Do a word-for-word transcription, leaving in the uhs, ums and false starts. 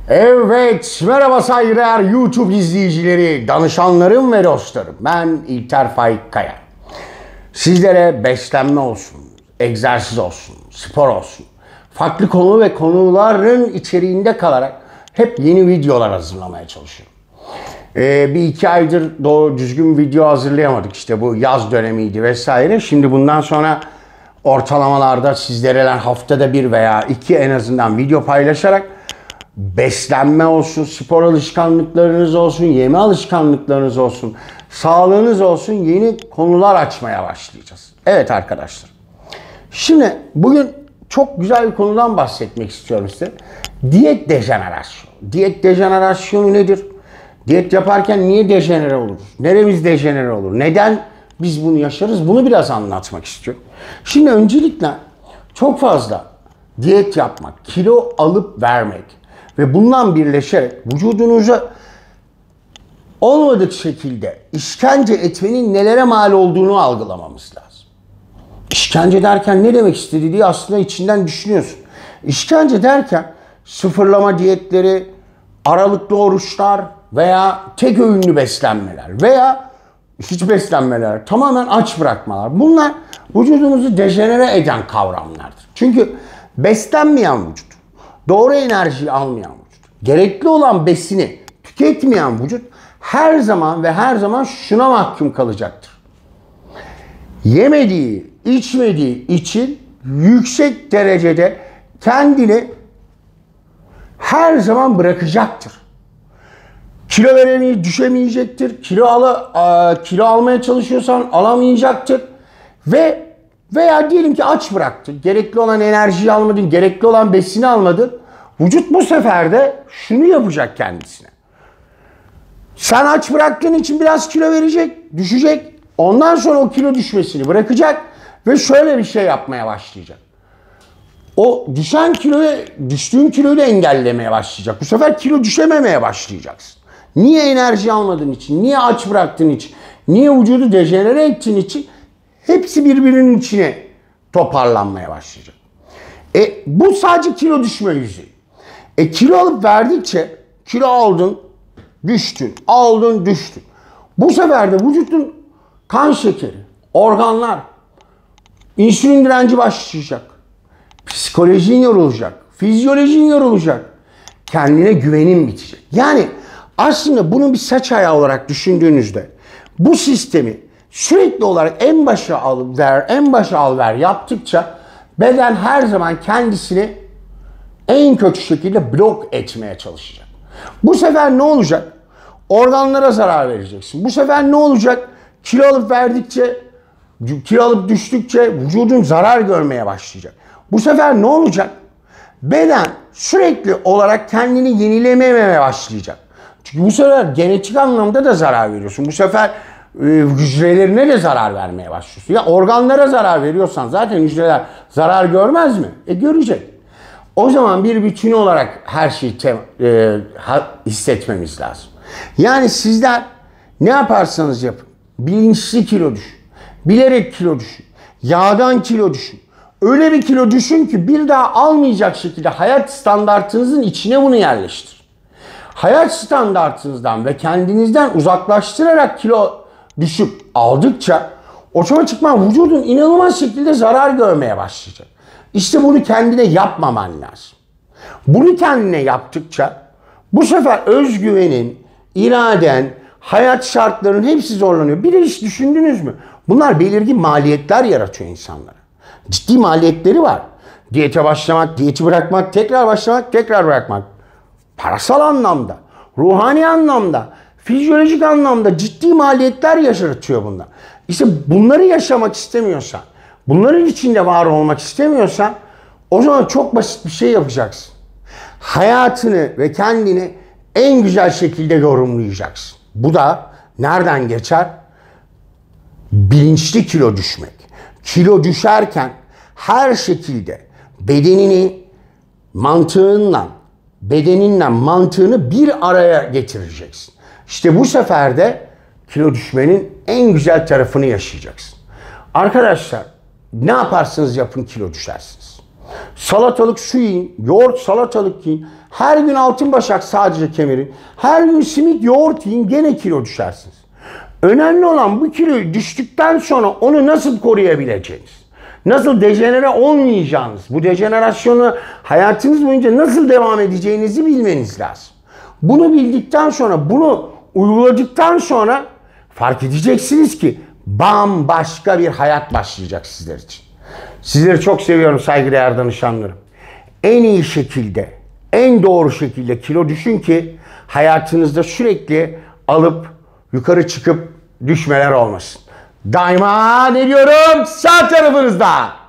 Evet, merhaba saygıdeğer YouTube izleyicileri, danışanlarım ve dostlarım. Ben İlter Faik Kaya. Sizlere beslenme olsun, egzersiz olsun, spor olsun, farklı konu ve konuların içeriğinde kalarak hep yeni videolar hazırlamaya çalışıyorum. Ee, bir iki aydır doğru düzgün video hazırlayamadık. İşte bu yaz dönemiydi vesaire. Şimdi bundan sonra ortalamalarda sizlere haftada bir veya iki en azından video paylaşarak beslenme olsun, spor alışkanlıklarınız olsun, yeme alışkanlıklarınız olsun, sağlığınız olsun yeni konular açmaya başlayacağız. Evet arkadaşlar. Şimdi bugün çok güzel bir konudan bahsetmek istiyorum size. Diyet dejenerasyonu. Diyet dejenerasyonu nedir? Diyet yaparken niye dejenere oluruz? Neremiz dejenere olur? Neden biz bunu yaşarız? Bunu biraz anlatmak istiyorum. Şimdi öncelikle çok fazla diyet yapmak, kilo alıp vermek ve bundan birleşerek vücudunuza olmadık şekilde işkence etmenin nelere mal olduğunu algılamamız lazım. İşkence derken ne demek istediği diye aslında içinden düşünüyorsun. İşkence derken sıfırlama diyetleri, aralıklı oruçlar veya tek öğünlü beslenmeler veya hiç beslenmeler, tamamen aç bırakmalar. Bunlar vücudumuzu dejenere eden kavramlardır. Çünkü beslenmeyen vücut, doğru enerjiyi almayan vücut, gerekli olan besini tüketmeyen vücut her zaman ve her zaman şuna mahkum kalacaktır. Yemediği, içmediği için yüksek derecede kendini her zaman bırakacaktır. Kilo veremeyecektir, düşemeyecektir. Kilo, ala, kilo almaya çalışıyorsan alamayacaktır. Ve veya diyelim ki aç bıraktın. Gerekli olan enerjiyi almadın, gerekli olan besini almadın. Vücut bu sefer de şunu yapacak kendisine. Sen aç bıraktığın için biraz kilo verecek, düşecek. Ondan sonra o kilo düşmesini bırakacak ve şöyle bir şey yapmaya başlayacak. O düşen kiloyu, düştüğün kiloyu da engellemeye başlayacak. Bu sefer kilo düşememeye başlayacaksın. Niye enerji almadığın için, niye aç bıraktığın için, niye vücudu dejenere ettiğin için hepsi birbirinin içine toparlanmaya başlayacak. E bu sadece kilo düşme yüzeyi. E kilo alıp verdikçe kilo aldın, düştün, aldın, düştün. Bu sefer de vücudun kan şekeri, organlar, insülin direnci başlayacak. Psikolojin yorulacak, fizyolojin yorulacak. Kendine güvenin bitecek. Yani aslında bunu bir saç ayağı olarak düşündüğünüzde bu sistemi sürekli olarak en başa al ver, en başa al ver yaptıkça beden her zaman kendisini en kötü şekilde blok etmeye çalışacak. Bu sefer ne olacak? Organlara zarar vereceksin. Bu sefer ne olacak? Kilo alıp verdikçe, kilo alıp düştükçe vücudun zarar görmeye başlayacak. Bu sefer ne olacak? Beden sürekli olarak kendini yenilememeye başlayacak. Çünkü bu sefer genetik anlamda da zarar veriyorsun. Bu sefer e, hücrelerine de zarar vermeye başlıyorsun. Ya organlara zarar veriyorsan zaten hücreler zarar görmez mi? E görecek. O zaman bir bütün olarak her şeyi te, e, hissetmemiz lazım. Yani sizler ne yaparsanız yapın. Bilinçli kilo düşün. Bilerek kilo düşün. Yağdan kilo düşün. Öyle bir kilo düşün ki bir daha almayacak şekilde hayat standartınızın içine bunu yerleştir. Hayat standartınızdan ve kendinizden uzaklaştırarak kilo düşüp aldıkça otomatikman vücudun inanılmaz şekilde zarar görmeye başlayacak. İşte bunu kendine yapmaman lazım. Bunu kendine yaptıkça bu sefer özgüvenin, iraden, hayat şartlarının hepsi zorlanıyor. Bir de hiç düşündünüz mü? Bunlar belirgin maliyetler yaratıyor insanlara. Ciddi maliyetleri var. Diyete başlamak, diyeti bırakmak, tekrar başlamak, tekrar bırakmak. Parasal anlamda, ruhani anlamda, fizyolojik anlamda ciddi maliyetler yaşatıyor bunlar. İşte bunları yaşamak istemiyorsan, bunların içinde var olmak istemiyorsan o zaman çok basit bir şey yapacaksın. Hayatını ve kendini en güzel şekilde yorumlayacaksın. Bu da nereden geçer? Bilinçli kilo düşmek. Kilo düşerken her şekilde bedenini mantığınla, bedeninle mantığını bir araya getireceksin. İşte bu sefer de kilo düşmenin en güzel tarafını yaşayacaksın. Arkadaşlar ne yaparsınız yapın kilo düşersiniz. Salatalık su yiyin, yoğurt salatalık yiyin. Her gün altın başak sadece kemerin. Her gün simit yoğurt yiyin, gene kilo düşersiniz. Önemli olan bu kiloyu düştükten sonra onu nasıl koruyabileceğiniz. Nasıl dejenere olmayacağınız, bu dejenerasyonu hayatınız boyunca nasıl devam edeceğinizi bilmeniz lazım. Bunu bildikten sonra, bunu uyguladıktan sonra fark edeceksiniz ki bambaşka bir hayat başlayacak sizler için. Sizleri çok seviyorum saygıdeğer danışanlarım. En iyi şekilde, en doğru şekilde kilo düşün ki hayatınızda sürekli alıp yukarı çıkıp düşmeler olmasın. Daima ne diyorum? Sağ tarafınızda.